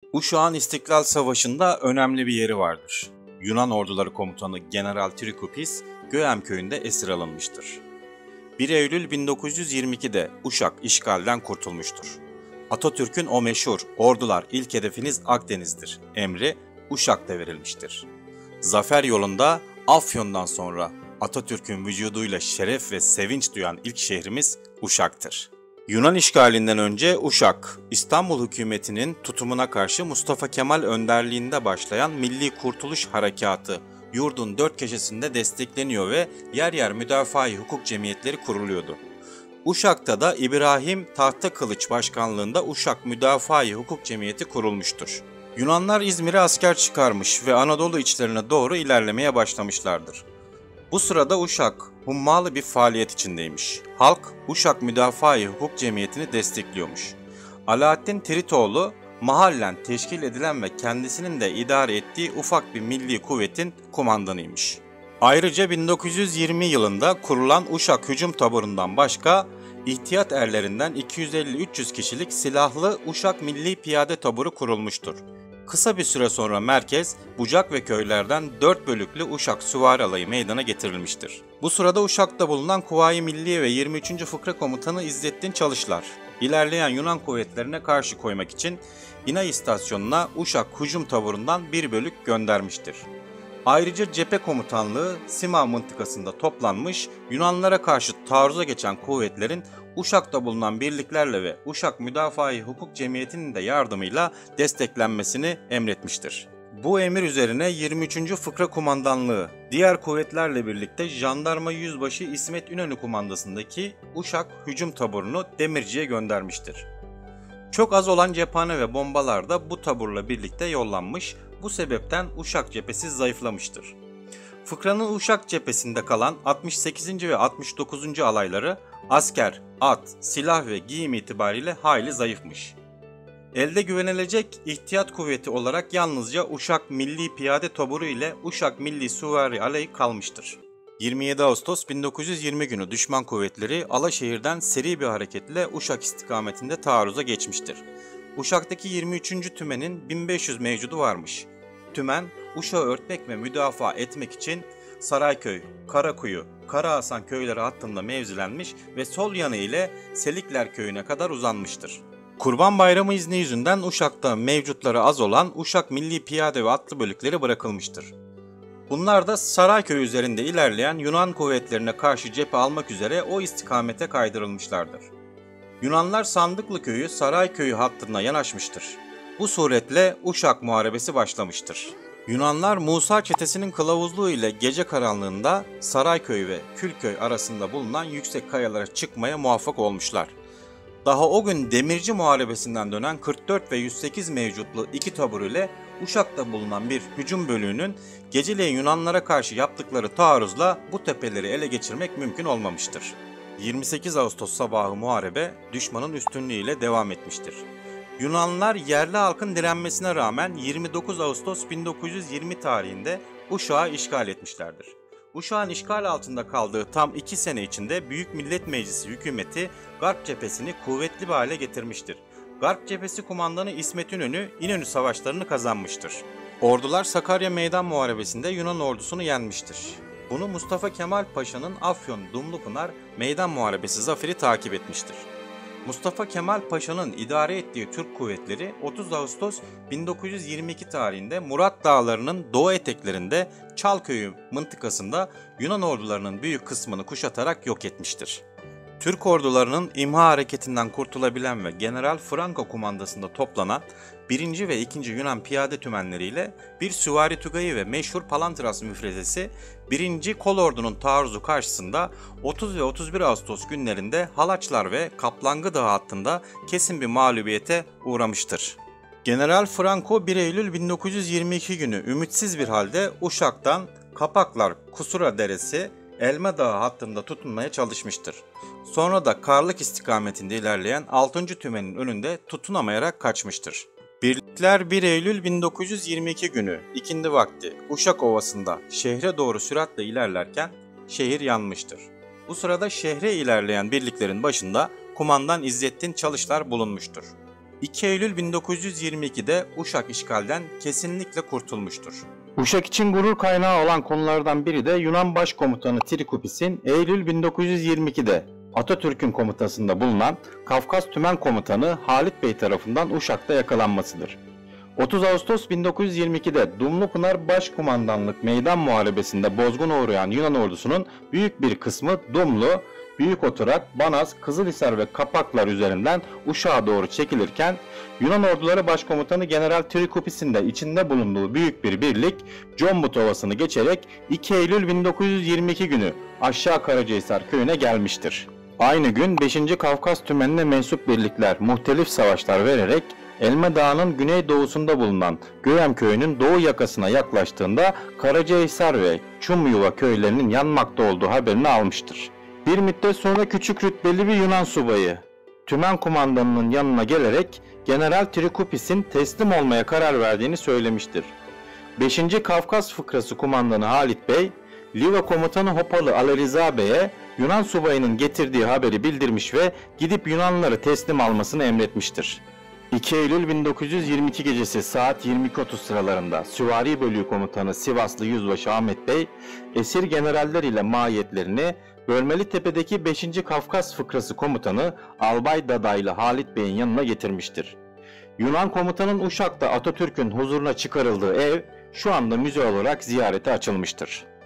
Uşak'ın İstiklal Savaşı'nda önemli bir yeri vardır. Yunan orduları komutanı General Trikoupis, Göğem köyünde esir alınmıştır. 1 Eylül 1922'de Uşak işgalden kurtulmuştur. Atatürk'ün o meşhur "Ordular ilk hedefiniz Akdeniz'dir" emri Uşak'ta verilmiştir. Zafer yolunda Afyon'dan sonra Atatürk'ün vücuduyla şeref ve sevinç duyan ilk şehrimiz Uşak'tır. Yunan işgalinden önce Uşak, İstanbul hükümetinin tutumuna karşı Mustafa Kemal önderliğinde başlayan Milli Kurtuluş Harekatı yurdun dört köşesinde destekleniyor ve yer yer müdafaa-i hukuk cemiyetleri kuruluyordu. Uşak'ta da İbrahim Tahtakılıç başkanlığında Uşak Müdafaa-i Hukuk Cemiyeti kurulmuştur. Yunanlar İzmir'e asker çıkarmış ve Anadolu içlerine doğru ilerlemeye başlamışlardır. Bu sırada Uşak hummalı bir faaliyet içindeymiş. Halk Uşak Müdafaa-i Hukuk Cemiyeti'ni destekliyormuş. Alaaddin Tiritoğlu mahallen teşkil edilen ve kendisinin de idare ettiği ufak bir milli kuvvetin kumandanıymış. Ayrıca 1920 yılında kurulan Uşak Hücum Taburu'ndan başka ihtiyat erlerinden 250-300 kişilik silahlı Uşak Milli Piyade Taburu kurulmuştur. Kısa bir süre sonra merkez, bucak ve köylerden 4 bölüklü Uşak Süvari Alayı meydana getirilmiştir. Bu sırada Uşak'ta bulunan Kuvayi Milliye ve 23. Fıkra Komutanı İzzettin Çalışlar, ilerleyen Yunan kuvvetlerine karşı koymak için İnay İstasyonu'na Uşak Hücum Taburu'ndan bir bölük göndermiştir. Ayrıca cephe komutanlığı Sima mıntıkasında toplanmış, Yunanlara karşı taarruza geçen kuvvetlerin Uşak'ta bulunan birliklerle ve Uşak Müdafaa-i Hukuk Cemiyeti'nin de yardımıyla desteklenmesini emretmiştir. Bu emir üzerine 23. Fıkra Kumandanlığı, diğer kuvvetlerle birlikte Jandarma Yüzbaşı İsmet İnönü kumandasındaki Uşak Hücum Taburu'nu Demirci'ye göndermiştir. Çok az olan cephane ve bombalar da bu taburla birlikte yollanmış, bu sebepten Uşak cephesi zayıflamıştır. Fıkranın Uşak cephesinde kalan 68. ve 69. alayları asker, at, silah ve giyim itibariyle hayli zayıfmış. Elde güvenilecek ihtiyat kuvveti olarak yalnızca Uşak Milli Piyade Taburu ile Uşak Milli Süvari Alayı kalmıştır. 27 Ağustos 1920 günü düşman kuvvetleri Alaşehir'den seri bir hareketle Uşak istikametinde taarruza geçmiştir. Uşak'taki 23. Tümen'in 1500 mevcudu varmış. Tümen, Uşak'ı örtmek ve müdafaa etmek için Sarayköy, Karakuyu, Karahasan köyleri hattında mevzilenmiş ve sol yanı ile Selikler köyüne kadar uzanmıştır. Kurban Bayramı izni yüzünden Uşak'ta mevcutları az olan Uşak Milli Piyade ve Atlı bölükleri bırakılmıştır. Bunlar da Sarayköy üzerinde ilerleyen Yunan kuvvetlerine karşı cephe almak üzere o istikamete kaydırılmışlardır. Yunanlar Sandıklı köyü Sarayköy'ü hattına yanaşmıştır. Bu suretle Uşak Muharebesi başlamıştır. Yunanlar Musa çetesinin kılavuzluğu ile gece karanlığında Sarayköy ve Külköy arasında bulunan yüksek kayalara çıkmaya muvaffak olmuşlar. Daha o gün Demirci Muharebesi'nden dönen 44 ve 108 mevcutlu iki tabur ile Uşak'ta bulunan bir hücum bölüğünün geceleyin Yunanlara karşı yaptıkları taarruzla bu tepeleri ele geçirmek mümkün olmamıştır. 28 Ağustos sabahı muharebe düşmanın üstünlüğüyle devam etmiştir. Yunanlılar yerli halkın direnmesine rağmen 29 Ağustos 1920 tarihinde Uşak'ı işgal etmişlerdir. Uşak'ın işgal altında kaldığı tam 2 sene içinde Büyük Millet Meclisi hükümeti Garp cephesini kuvvetli bir hale getirmiştir. Garp cephesi kumandanı İsmet İnönü, İnönü savaşlarını kazanmıştır. Ordular Sakarya Meydan Muharebesi'nde Yunan ordusunu yenmiştir. Bunu Mustafa Kemal Paşa'nın Afyon Dumlupınar Meydan Muharebesi zaferi takip etmiştir. Mustafa Kemal Paşa'nın idare ettiği Türk kuvvetleri 30 Ağustos 1922 tarihinde Murat Dağları'nın doğu eteklerinde Çalköy'ü mıntıkasında Yunan ordularının büyük kısmını kuşatarak yok etmiştir. Türk ordularının imha hareketinden kurtulabilen ve General Franco kumandasında toplanan 1. ve 2. Yunan piyade tümenleriyle bir süvari tugayı ve meşhur Palantras müfrezesi 1. Kolordu'nun taarruzu karşısında 30 ve 31 Ağustos günlerinde Halaçlar ve Kaplangı Dağı hattında kesin bir mağlubiyete uğramıştır. General Franco 1 Eylül 1922 günü ümitsiz bir halde Uşak'tan Kapaklar Kusura Deresi Elma Dağı hattında tutunmaya çalışmıştır. Sonra da Karlık istikametinde ilerleyen 6. Tümen'in önünde tutunamayarak kaçmıştır. Birlikler 1 Eylül 1922 günü ikindi vakti Uşak Ovası'nda şehre doğru süratle ilerlerken şehir yanmıştır. Bu sırada şehre ilerleyen birliklerin başında kumandan İzzettin Çalışlar bulunmuştur. 2 Eylül 1922'de Uşak işgalden kesinlikle kurtulmuştur. Uşak için gurur kaynağı olan konulardan biri de Yunan Başkomutanı Trikopis'in Eylül 1922'de Atatürk'ün komutasında bulunan Kafkas Tümen Komutanı Halit Bey tarafından Uşak'ta yakalanmasıdır. 30 Ağustos 1922'de Dumlupınar Başkumandanlık Meydan Muharebesi'nde bozguna uğrayan Yunan ordusunun büyük bir kısmı Dumlu, Büyük Oturak, Banaz, Kızılhisar ve Kapaklar üzerinden Uşak'a doğru çekilirken Yunan orduları başkomutanı General Trikopis'in de içinde bulunduğu büyük bir birlik Combut Ovası'nı geçerek 2 Eylül 1922 günü Aşağı Karacahisar köyüne gelmiştir. Aynı gün 5. Kafkas Tümeni'ne mensup birlikler muhtelif savaşlar vererek Elme Dağı'nın güneydoğusunda bulunan Göğem Köyü'nün doğu yakasına yaklaştığında Karacahisar ve Çumyuva köylerinin yanmakta olduğu haberini almıştır. Bir müddet sonra küçük rütbeli bir Yunan subayı Tümen kumandanının yanına gelerek General Trikopis'in teslim olmaya karar verdiğini söylemiştir. 5. Kafkas Fıkrası kumandanı Halit Bey, Liva komutanı Hopalı Ali Rıza Bey'e Yunan subayının getirdiği haberi bildirmiş ve gidip Yunanlıları teslim almasını emretmiştir. 2 Eylül 1922 gecesi saat 22.30 sıralarında Süvari Bölüğü Komutanı Sivaslı Yüzbaşı Ahmet Bey, esir generaller ile mahiyetlerini Bölmelitepe'deki 5. Kafkas Fıkrası Komutanı Albay Dadaylı Halit Bey'in yanına getirmiştir. Yunan komutanın Uşak'ta Atatürk'ün huzuruna çıkarıldığı ev şu anda müze olarak ziyarete açılmıştır.